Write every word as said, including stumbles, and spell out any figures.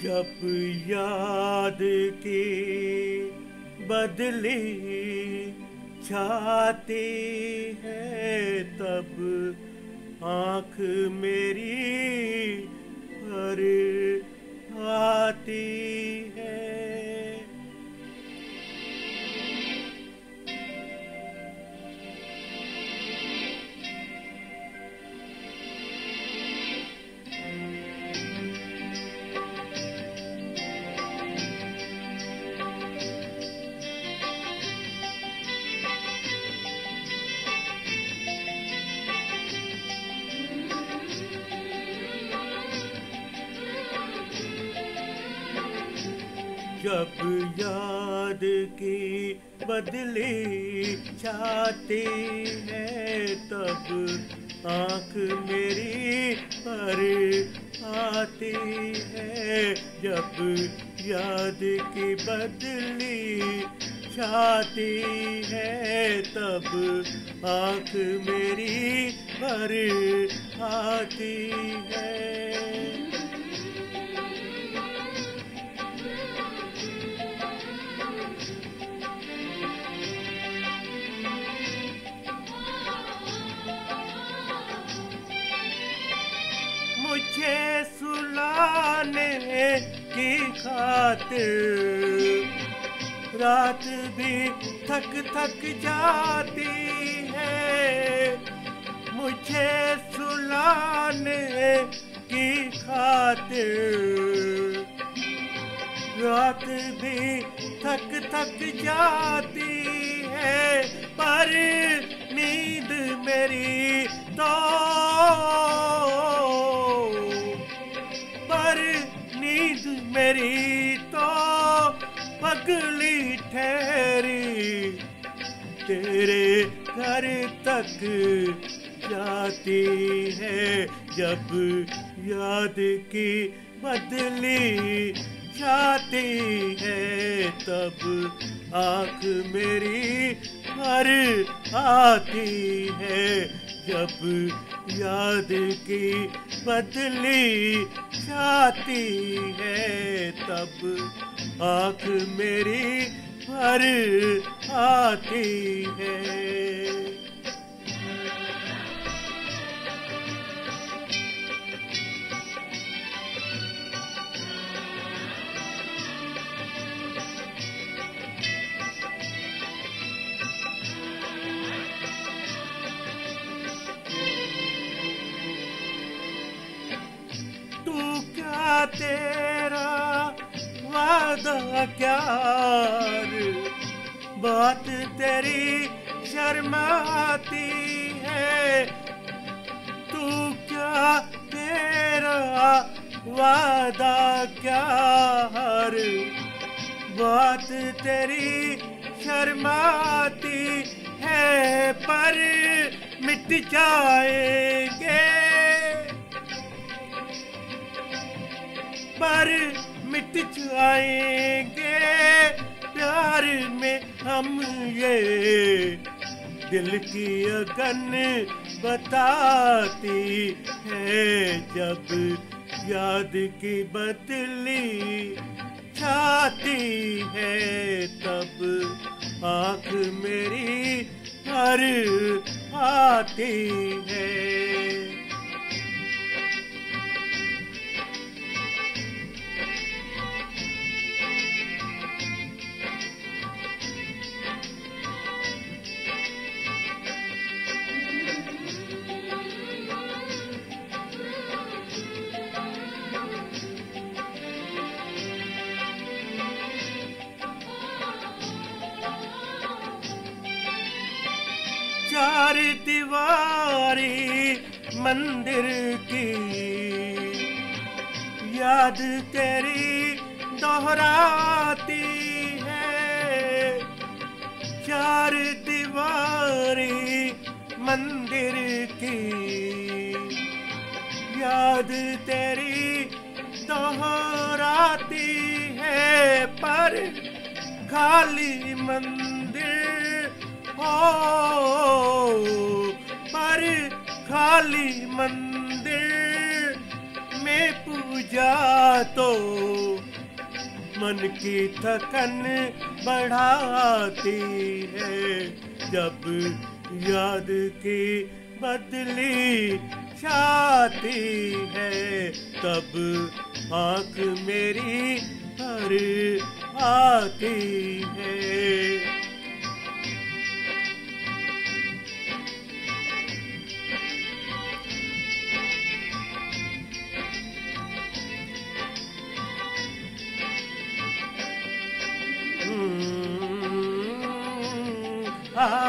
जब याद की बदली छाती है तब आँख मेरी भर आती है। जब याद की बदली छाती है तब आँख मेरी पर आती है। जब याद की बदली छाती है तब आँख मेरी पर आती है। मुझे सुलाने की खातिर रात भी थक थक जाती है। मुझे सुलाने की खातिर रात भी थक थक जाती है। पर नींद मेरी तो पर नींद मेरी तो पगली ठहरी तेरे घर तक जाती है। जब याद की बदली जाती है तब आँख मेरी भर आती है। जब याद की बदली जाती है तब आँख मेरी भर आती है। तेरा वादा क्या बात तेरी शर्माती है। तू क्या तेरा वादा क्या बात तेरी शर्माती है। पर मिट जाएंगे पर मिट जाएंगे प्यार में हम ये दिल की अगन बताती है। जब याद की बदली छाती है तब आँख मेरी भर आती है। चार दीवारी मंदिर की याद तेरी दोहराती है। चार दीवारी मंदिर की याद तेरी दोहराती है। पर खाली मंदिर हो पर खाली मंदिर में पूजा तो मन की थकन बढ़ाती है। जब याद की बदली छाती है, तब आँख मेरी भर आती है। आ